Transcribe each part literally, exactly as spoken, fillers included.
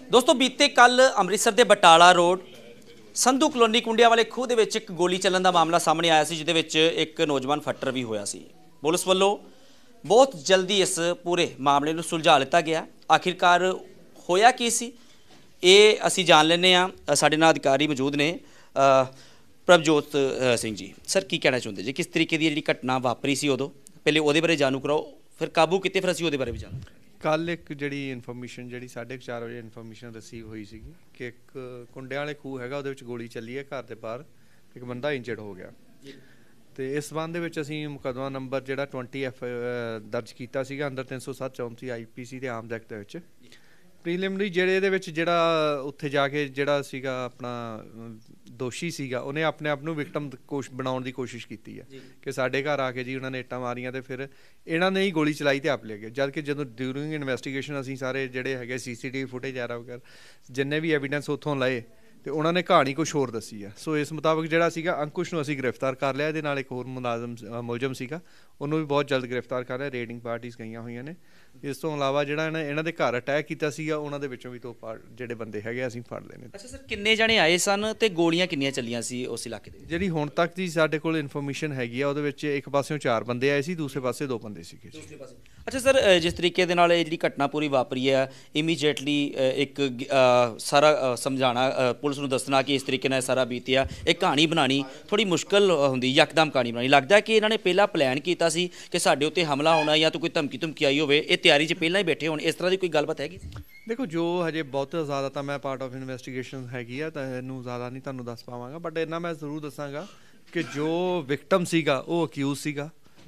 दोस्तों बीते कल अमृतसर के बटाला रोड संधू कलोनी कुंडिया वाले खूह के एक गोली चलन का मामला सामने आया सी, जिहदे एक नौजवान फट्टर भी होया सी। पुलिस वालों बहुत जल्दी इस पूरे मामले को सुलझा लिता गया। आखिरकार होया की सी ये असी जान लेने आ। साडे नाल अधिकारी मौजूद ने प्रभजोत सिंह जी। सर की कहना चाहते जी, किस तरीके की जी घटना वापरी सी उदों, पहले वो बारे जानू कराओ, फिर काबू किते, फिर असीं उहदे बारे भी जानू। कल एक जी इनफॉर्मेशन जी साढ़े चार बजे इनफॉर्मेशन रिसीव हुई सी कि एक कुंडिया वाले खूह है वो गोली चली है, घर के बाहर एक बंदा इंजर्ड हो गया। तो इस संबंध में असीं मुकदमा नंबर जो ट्वेंटी एफ दर्ज किया अंदर तीन सौ सत्त चौंती I P C arms act preliminary ਜਿਹੜੇ ਜਿਹੜਾ ਉੱਥੇ ਜਾ ਕੇ ਜਿਹੜਾ ਸੀਗਾ ਆਪਣਾ ਦੋਸ਼ੀ ਸੀਗਾ ਉਹਨੇ ਆਪਣੇ ਆਪ ਨੂੰ ਵਿਕਟਮ ਕੋਸ਼ ਬਣਾਉਣ ਦੀ ਕੋਸ਼ਿਸ਼ ਕੀਤੀ ਹੈ ਕਿ ਸਾਡੇ ਘਰ ਆ ਕੇ ਜੀ ਉਹਨਾਂ ਨੇ ਇੱਟਾਂ ਮਾਰੀਆਂ ਤੇ ਫਿਰ ਇਹਨਾਂ ਨੇ ਹੀ ਗੋਲੀ ਚਲਾਈ ਤੇ ਆਪ ਲੈ ਗਏ। ਜਦ ਕਿ ਜਦੋਂ ਡਿਊਰਿੰਗ ਇਨਵੈਸਟੀਗੇਸ਼ਨ ਅਸੀਂ ਸਾਰੇ ਜਿਹੜੇ ਹੈਗੇ ਸੀਸੀਟੀਵੀ ਫੁਟੇਜ ਆ ਵਗੈਰਾ ਜਿੰਨੇ ਵੀ ਐਵੀਡੈਂਸ ਉੱਥੋਂ ਲਏ ਤੇ ਉਹਨਾਂ ਨੇ ਕਹਾਣੀ ਕੁਛ ਹੋਰ ਦੱਸੀ ਆ। ਸੋ ਇਸ ਮੁਤਾਬਕ ਜਿਹੜਾ ਸੀਗਾ ਅੰਕੁਸ਼ ਨੂੰ ਅਸੀਂ ਗ੍ਰਿਫਤਾਰ ਕਰ ਲਿਆ। ਇਹਦੇ ਨਾਲ ਇੱਕ ਹੋਰ ਮੁਲਾਜ਼ਮ ਮੁਲਜ਼ਮ ਸੀਗਾ, ਉਹਨੂੰ ਵੀ ਬਹੁਤ ਜਲਦ ਗ੍ਰਿਫਤਾਰ ਕਰ ਲਿਆ। ਰੇਡਿੰਗ ਪਾਰਟੀਆਂ ਗਈਆਂ ਹੋਈਆਂ ਨੇ। ਇਸ ਤੋਂ ਇਲਾਵਾ ਜਿਹੜਾ ਇਹਨਾਂ ਇਹਨਾਂ ਦੇ ਘਰ ਅਟੈਕ ਕੀਤਾ ਸੀਗਾ ਉਹਨਾਂ ਦੇ ਵਿੱਚੋਂ ਵੀ ਦੋ ਜਿਹੜੇ ਬੰਦੇ ਹੈਗੇ ਅਸੀਂ ਫੜ ਲਏ ਨੇ। ਅੱਛਾ ਸਰ, ਕਿੰਨੇ ਜਣੇ ਆਏ ਸਨ ਤੇ ਗੋਲੀਆਂ ਕਿੰਨੀਆਂ ਚੱਲੀਆਂ ਸੀ ਉਸ ਇਲਾਕੇ ਦੇ? ਜਿਹੜੀ ਹੁਣ ਤੱਕ ਦੀ ਸਾਡੇ ਕੋਲ ਇਨਫੋਰਮੇਸ਼ਨ ਹੈਗੀ ਆ ਉਹਦੇ ਵਿੱਚ ਇੱਕ ਪਾਸਿਓਂ ਚਾਰ ਬੰਦੇ ਆਏ ਸੀ, ਦੂਸਰੇ ਪਾਸੇ ਦੋ ਬੰਦੇ ਸੀਗੇ। ਦੂਸਰੇ ਪਾਸੇ ਅੱਛਾ ਸਰ, ਜਿਸ ਤਰੀਕੇ ਦੇ ਨਾਲ ਇਹ ਜਿਹੜੀ ਘਟਨਾ ਪੂਰੀ ਵਾਪਰੀ ਹੈ, ਇਮੀਡੀਏਟਲੀ ਇੱਕ ਸਾਰਾ ਸਮਝਾਉਣਾ ਪੁਲਿਸ ਨੂੰ ਦੱਸਣਾ ਕਿ ਇਸ ਤਰੀਕੇ ਨਾਲ ਸਾਰਾ ਬੀਤਿਆ, ਇਹ ਕਹਾਣੀ ਬਣਾਉਣੀ ਥੋੜੀ ਮੁਸ਼ਕਲ ਹੁੰਦੀ, ਯਕਦਮ ਕਹਾਣੀ ਬਣਾਉਣੀ। ਲੱਗਦਾ ਕਿ ਇਹਨਾਂ ਨੇ ਪਹਿਲਾਂ ਪਲਾਨ ਕੀਤਾ ਸੀ ਕਿ ਸਾਡੇ ਉੱਤੇ ਹਮਲਾ ਹੋਣਾ ਜਾਂ ਤਾਂ ਕੋਈ ਧਮਕੀ ਧਮਕੀ ਆਈ ਹੋਵੇ, ਇਹ ਤਿਆਰੀ 'ਚ ਪਹਿਲਾਂ ਹੀ ਬੈਠੇ ਹੋਣ, ਇਸ ਤਰ੍ਹਾਂ ਦੀ ਕੋਈ ਗੱਲਬਾਤ ਹੈਗੀ? देखो जो हजे बहुत ज़्यादा तो मैं पार्ट ऑफ इन्वेस्टिगेशन हैगी है तो इनू ज़्यादा नहीं तुहानू दस पावांगा, बट इन्ना मैं जरूर दसांगा कि जो विक्टम सीगा वो अक्यूज सीगा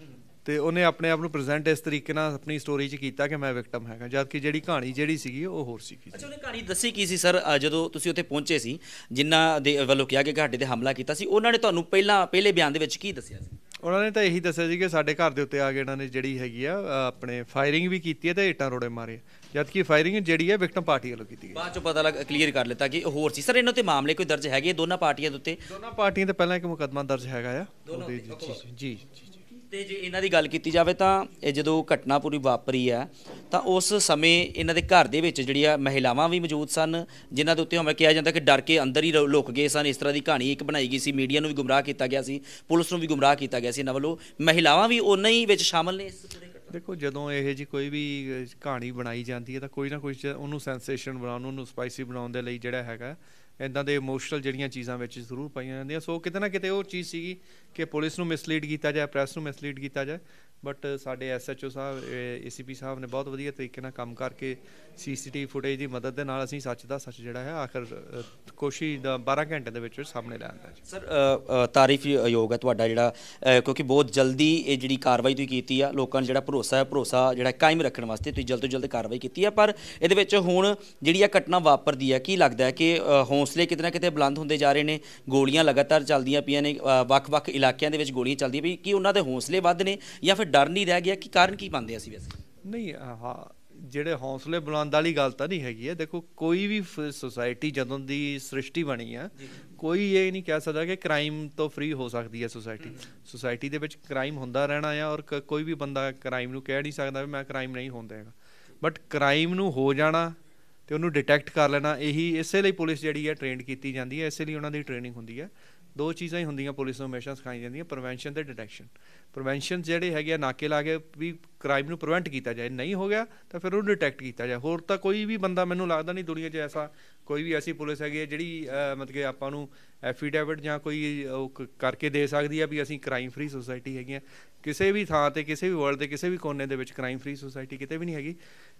तो उन्हें अपने आप को प्रेजेंट इस तरीके नाल अपनी स्टोरी च कीता कि मैं विक्टम हैगा, जबकि जिहड़ी कहानी जिहड़ी सीगी वो होर सीगी। अच्छा, उन्हें कहानी दसी की सी सर जदों तुसीं उत्थे पहुंचे सी, जिन्हां दे वल्लों कहा कि घाटे ते हमला कीता सी, उन्हां ने तुहानू पहला पहले बयान दे विच की दस्सिया सी? उन्होंने तो यही दस्सिया सी कि साडे घर दे उत्ते आ के इन्हां ने जिहड़ी हैगी आ अपने फायरिंग भी कीती है ते इट्टां रोड़े मारे, जबकि फायरिंग जिहड़ी है विक्टम पार्टी वालों कीती है। बाद चों पता लग क्लीयर कर लिता कि होर सी। सर इन्हां ते मामले कोई दर्ज हैगे दोनों पार्टियां दे उत्ते? दोनों पार्टियां ते पहलां एक मुकदमा दर्ज हैगा आ जी जी जी। ਤੇ ਜੇ ਇਹਨਾਂ ਦੀ ਗੱਲ ਕੀਤੀ ਜਾਵੇ ਤਾਂ ਇਹ ਜਦੋਂ ਘਟਨਾ ਪੂਰੀ ਵਾਪਰੀ ਹੈ ਤਾਂ ਉਸ ਸਮੇਂ ਇਹਨਾਂ ਦੇ ਘਰ ਦੇ ਵਿੱਚ ਜਿਹੜੀਆਂ ਮਹਿਲਾਵਾਂ ਵੀ ਮੌਜੂਦ ਸਨ, ਜਿਨ੍ਹਾਂ ਦੇ ਉੱਤੇ ਹਮਲਾ ਕਿਹਾ ਜਾਂਦਾ ਕਿ ਡਰ ਕੇ ਅੰਦਰ ਹੀ ਲੁਕ ਗਏ ਸਨ। ਇਸ ਤਰ੍ਹਾਂ ਦੀ ਕਹਾਣੀ ਇੱਕ ਬਣਾਈ ਗਈ ਸੀ, ਮੀਡੀਆ ਨੂੰ ਵੀ ਗੁੰਮਰਾਹ ਕੀਤਾ ਗਿਆ ਸੀ, ਪੁਲਿਸ ਨੂੰ ਵੀ ਗੁੰਮਰਾਹ ਕੀਤਾ ਗਿਆ ਸੀ ਇਹਨਾਂ ਵੱਲੋਂ। ਮਹਿਲਾਵਾਂ ਵੀ ਉਹਨਾਂ ਹੀ ਵਿੱਚ ਸ਼ਾਮਲ ਨੇ ਇਸ ਪੂਰੇ? देखो जो ਇਹੋ ਜਿਹੀ ਕੋਈ ਵੀ ਕਹਾਣੀ ਬਣਾਈ ਜਾਂਦੀ ਹੈ ਤਾਂ ਕੋਈ ਨਾ ਕੋਈ ਉਹਨੂੰ ਸੈਂਸੇਸ਼ਨ ਬਣਾਉਣ, ਉਹਨੂੰ ਸਪਾਈਸੀ ਬਣਾਉਣ ਦੇ ਲਈ ਜਿਹੜਾ ਹੈਗਾ ਇੱਦਾਂ ਦੇ ਇਮੋਸ਼ਨਲ ਜਿਹੜੀਆਂ ਚੀਜ਼ਾਂ ਵਿੱਚ ਜ਼ਰੂਰ ਪਾਈਆਂ ਜਾਂਦੀਆਂ। ਸੋ ਕਿਤੇ ਨਾ ਕਿਤੇ ਉਹ ਚੀਜ਼ ਸੀਗੀ ਕਿ ਪੁਲਿਸ ਨੂੰ ਮਿਸਲੀਡ ਕੀਤਾ ਜਾਏ, ਪ੍ਰੈਸ ਨੂੰ ਮਿਸਲੀਡ ਕੀਤਾ ਜਾਏ, ਬਟ ਸਾਡੇ ਐਸ ਐਚ ਓ ਸਾਹਿਬ ਏ ਸੀ ਪੀ ਸਾਹਿਬ ਨੇ ਬਹੁਤ ਵਧੀਆ ਤਰੀਕੇ ਨਾਲ ਕੰਮ ਕਰਕੇ ਸੀ ਸੀ ਟੀ ਵੀ ਫੁਟੇਜ ਦੀ ਮਦਦ ਦੇ ਨਾਲ ਅਸੀਂ ਸੱਚ ਦਾ ਸੱਚ ਜਿਹੜਾ ਹੈ ਆਖਰ ਕੋਸ਼ਿਸ਼ ਦਾ ਬਾਰਾਂ ਘੰਟੇ ਦੇ ਵਿੱਚ ਸਾਹਮਣੇ ਲੈ ਆਂਦਾ। ਸਰ ਤਾਰੀਫਯੋਗ ਹੈ ਤੁਹਾਡਾ ਜਿਹੜਾ, ਕਿਉਂਕਿ ਬਹੁਤ ਜਲਦੀ ਇਹ ਜਿਹੜੀ ਕਾਰਵਾਈ ਤੁਸੀਂ ਕੀਤੀ ਆ, ਲੋਕਾਂ ਨੂੰ ਜਿਹੜਾ ਭਰੋਸਾ ਹੈ ਭਰੋਸਾ ਜਿਹੜਾ ਕਾਇਮ ਰੱਖਣ ਵਾਸਤੇ ਤੁਸੀਂ ਜਲਦ ਤੋਂ ਜਲਦ ਕਾਰਵਾਈ ਕੀਤੀ ਆ। ਪਰ ਇਹਦੇ ਵਿੱਚ ਹੁਣ ਜਿਹੜੀ ਆ ਘਟਨਾ ਵਾਪਰਦੀ ਹੈ, ਕੀ ਲੱਗਦਾ ਹੈ ਕਿ ਹੌਸਲੇ ਕਿਤੇ ਨਾ ਕਿਤੇ ਬੁਲੰਦ ਹੁੰਦੇ ਜਾ ਰਹੇ ਨੇ? ਗੋਲੀਆਂ ਲਗਾਤਾਰ ਚੱਲਦੀਆਂ ਪਈਆਂ ਨੇ, ਵੱਖ-ਵੱਖ ਇਲਾਕਿਆਂ ਦੇ ਵਿੱਚ ਗੋਲੀਆਂ ਚੱਲਦੀਆਂ ਪਈ, ਕੀ ਉਹਨਾਂ ਦੇ ਹੌਸਲੇ ਵੱਧ ਨੇ ਜਾਂ ਫਿਰ ਡਰ ਨਹੀਂ ਰਹਿ ਗਿਆ? ਕੀ ਕਾਰਨ ਕੀ ਮੰਨਦੇ ਅਸੀਂ ਵੈਸੇ? ਨਹੀਂ ਹਾਂ, ਜਿਹੜੇ ਹੌਸਲੇ ਬੁਲੰਦ ਵਾਲੀ ਗੱਲ ਤਾਂ ਨਹੀਂ ਹੈਗੀ ਹੈ। ਦੇਖੋ ਕੋਈ ਵੀ ਸੋਸਾਇਟੀ ਜਦੋਂ ਦੀ ਸ੍ਰਿਸ਼ਟੀ ਬਣੀ ਆ, ਕੋਈ ਇਹ ਨਹੀਂ ਕਹਿ ਸਕਦਾ ਕਿ ਕ੍ਰਾਈਮ ਤੋਂ ਫ੍ਰੀ ਹੋ ਸਕਦੀ ਹੈ ਸੋਸਾਇਟੀ। ਸੋਸਾਇਟੀ ਦੇ ਵਿੱਚ ਕ੍ਰਾਈਮ ਹੁੰਦਾ ਰਹਿਣਾ ਆ ਔਰ ਕੋਈ ਵੀ ਬੰਦਾ ਕ੍ਰਾਈਮ ਨੂੰ ਕਹਿ ਨਹੀਂ ਸਕਦਾ ਵੀ ਮੈਂ ਕ੍ਰਾਈਮ ਨਹੀਂ ਹੁੰਦਾ ਹੈਗਾ, ਬਟ ਕ੍ਰਾਈਮ ਨੂੰ ਹੋ ਜਾਣਾ ਤੇ ਉਹਨੂੰ ਡਿਟੈਕਟ ਕਰ ਲੈਣਾ, ਇਹੀ ਇਸੇ ਲਈ ਪੁਲਿਸ ਜਿਹੜੀ ਹੈ ਟ੍ਰੇਨਡ ਕੀਤੀ ਜਾਂਦੀ ਹੈ, ਇਸੇ ਲਈ ਉਹਨਾਂ ਦੀ ਟ੍ਰੇਨਿੰਗ ਹੁੰਦੀ ਹੈ। ਦੋ ਚੀਜ਼ਾਂ ਹੀ ਹੁੰਦੀਆਂ ਪੁਲਿਸ ਨੂੰ ਹਮੇਸ਼ਾ ਸਿਖਾਈ ਜਾਂਦੀਆਂ, ਪ੍ਰੀਵੈਂਸ਼ਨ ਤੇ ਡਿਟੈਕਸ਼ਨ। ਪ੍ਰੀਵੈਂਸ਼ਨ ਜਿਹੜੇ ਹੈਗੇ ਆ ਨਾਕੇ ਲਾ ਕੇ ਵੀ ਕ੍ਰਾਈਮ ਨੂੰ ਪ੍ਰੀਵੈਂਟ ਕੀਤਾ ਜਾਏ, ਨਹੀਂ ਹੋ ਗਿਆ ਤਾਂ ਫਿਰ ਉਹਨੂੰ ਡਿਟੈਕਟ ਕੀਤਾ ਜਾਏ। ਹੋਰ ਤਾਂ ਕੋਈ ਵੀ ਬੰਦਾ ਮੈਨੂੰ ਲੱਗਦਾ ਨਹੀਂ ਦੁਨੀਆ 'ਚ ਐਸਾ ਕੋਈ ਵੀ ਐਸੀ ਪੁਲਿਸ ਹੈਗੀ ਹੈ ਜਿਹੜੀ ਮਤਲਬ ਕਿ ਆਪਾਂ ਨੂੰ ਐਫੀਡੇਵਿਟ ਜਾਂ ਕੋਈ ਉਹ ਕਰਕੇ ਦੇ ਸਕਦੀ ਆ ਵੀ ਅਸੀਂ ਕ੍ਰਾਈਮ ਫ੍ਰੀ ਸੋਸਾਇਟੀ ਹੈਗੀ ਆ। ਕਿਸੇ ਵੀ ਥਾਂ 'ਤੇ ਕਿਸੇ ਵੀ ਵਰਲਡ ਦੇ ਕਿਸੇ ਵੀ ਕੋਨੇ ਦੇ ਵਿੱਚ ਕ੍ਰਾਈਮ ਫ੍ਰੀ ਸੋਸਾਇਟੀ ਕਿਤੇ ਵੀ ਨਹੀਂ ਹੈਗੀ।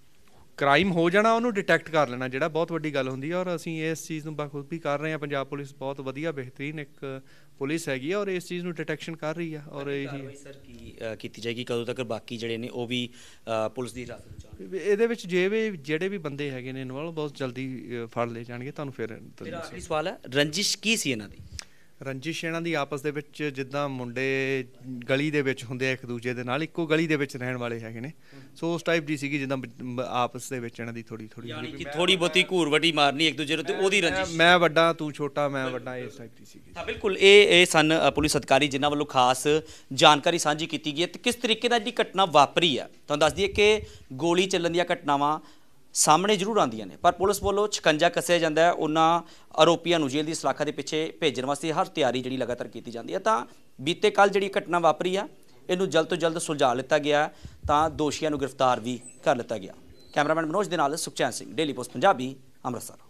ਕ੍ਰਾਈਮ ਹੋ ਜਾਣਾ ਉਹਨੂੰ ਡਿਟੈਕਟ ਕਰ ਲੈਣਾ ਜਿਹੜਾ ਬਹੁਤ ਵੱਡੀ ਗੱਲ ਹੁੰਦੀ ਹੈ, ਔਰ ਅਸੀਂ ਇਸ ਚੀਜ਼ ਨੂੰ ਬਖੂਬੀ ਵੀ ਕਰ ਰਹੇ ਹਾਂ। ਪੰਜਾਬ ਪੁਲਿਸ ਬਹੁਤ ਵਧੀਆ ਬਿਹਤਰੀਨ ਇੱਕ ਪੁਲਿਸ ਹੈਗੀ ਆ ਔਰ ਇਸ ਚੀਜ਼ ਨੂੰ ਡਿਟੈਕਸ਼ਨ ਕਰ ਰਹੀ ਆ। ਔਰ ਇਹੀ ਸਰ ਕੀ ਕੀਤੀ ਜਾਏਗੀ, ਕਦੋਂ ਤੱਕ ਬਾਕੀ ਜਿਹੜੇ ਨੇ ਉਹ ਵੀ ਪੁਲਿਸ ਦੀ ਹਿਰਾਸਤ ਵਿੱਚ? ਇਹਦੇ ਵਿੱਚ ਜੇ ਵੀ ਜਿਹੜੇ ਵੀ ਬੰਦੇ ਹੈਗੇ ਨੇ ਇਨਵੋਲਵ ਬਹੁਤ ਜਲਦੀ ਫੜ ਲਏ ਜਾਣਗੇ। ਤੁਹਾਨੂੰ ਫਿਰ ਆਖਰੀ ਸਵਾਲ ਹੈ, ਰੰਜਿਸ਼ ਕੀ ਸੀ ਇਹਨਾਂ ਦੀ? ਰੰਜਿਸ਼ ਇਹਨਾਂ ਦੀ ਆਪਸ ਦੇ ਵਿੱਚ ਜਿੱਦਾਂ ਮੁੰਡੇ ਗਲੀ ਦੇ ਵਿੱਚ ਹੁੰਦੇ ਆ ਇੱਕ ਦੂਜੇ ਦੇ ਨਾਲ, ਇੱਕੋ ਗਲੀ ਦੇ ਵਿੱਚ ਰਹਿਣ ਵਾਲੇ ਹੈਗੇ ਨੇ, ਸੋ ਉਸ ਟਾਈਪ ਦੀ ਸੀਗੀ ਜਿੱਦਾਂ ਆਪਸ ਦੇ ਵਿੱਚ ਇਹਨਾਂ ਦੀ ਥੋੜੀ ਥੋੜੀ ਥੋੜੀ ਬਹੁਤੀ ਘੂਰ ਵੱਡੀ ਮਾਰਨੀ ਇੱਕ ਦੂਜੇ ਨੂੰ, ਤੇ ਉਹਦੀ ਰੰਜਿਸ਼ ਮੈਂ ਵੱਡਾ ਤੂੰ ਛੋਟਾ ਮੈਂ ਵੱਡਾ ਇਸ ਟਾਈਪ ਦੀ ਸੀਗੀ। ਤਾਂ ਬਿਲਕੁਲ ਇਹ ਇਹ ਸਨ ਪੁਲਿਸ ਅਧਿਕਾਰੀ ਜਿਨ੍ਹਾਂ ਵੱਲੋਂ ਖਾਸ ਜਾਣਕਾਰੀ ਸਾਂਝੀ ਕੀਤੀ ਗਈ ਹੈ ਤੇ ਕਿਸ ਤਰੀਕੇ ਨਾਲ ਜਿਹੜੀ ਘਟਨਾ ਵਾਪਰੀ ਹੈ। ਤੁਹਾਨੂੰ ਦੱਸ ਦਈਏ ਕਿ ਗੋਲੀ ਚੱਲਣ ਦੀਆਂ ਘਟਨਾਵਾਂ ਸਾਹਮਣੇ ਜ਼ਰੂਰ ਆਉਂਦੀਆਂ ਨੇ, ਪਰ ਪੁਲਿਸ ਵੱਲੋਂ ਸ਼ਿਕੰਜਾ ਕੱਸਿਆ ਜਾਂਦਾ ਹੈ ਉਹਨਾਂ ਆਰੋਪੀਆਂ ਨੂੰ ਜੇਲ੍ਹ ਦੀ ਸਲਾਖਾ ਦੇ ਪਿੱਛੇ ਭੇਜਣ ਵਾਸਤੇ ਹਰ ਤਿਆਰੀ ਜਿਹੜੀ ਲਗਾਤਾਰ ਕੀਤੀ ਜਾਂਦੀ ਹੈ। ਤਾਂ ਬੀਤੇ ਕੱਲ੍ਹ ਜਿਹੜੀ ਘਟਨਾ ਵਾਪਰੀ ਆ ਇਹਨੂੰ ਜਲਦ ਤੋਂ ਜਲਦ ਸੁਲਝਾ ਲਿੱਤਾ ਗਿਆ ਤਾਂ ਦੋਸ਼ੀਆਂ ਨੂੰ ਗ੍ਰਿਫਤਾਰ ਵੀ ਕਰ ਲਿੱਤਾ ਗਿਆ। ਕੈਮਰਾਮੈਨ ਮਨੋਜ ਦੇ ਨਾਲ ਸੁਖਚੈਨ ਸਿੰਘ, ਡੇਲੀ ਪੋਸਟ ਪੰਜਾਬੀ, ਅੰਮ੍ਰਿਤਸਰ।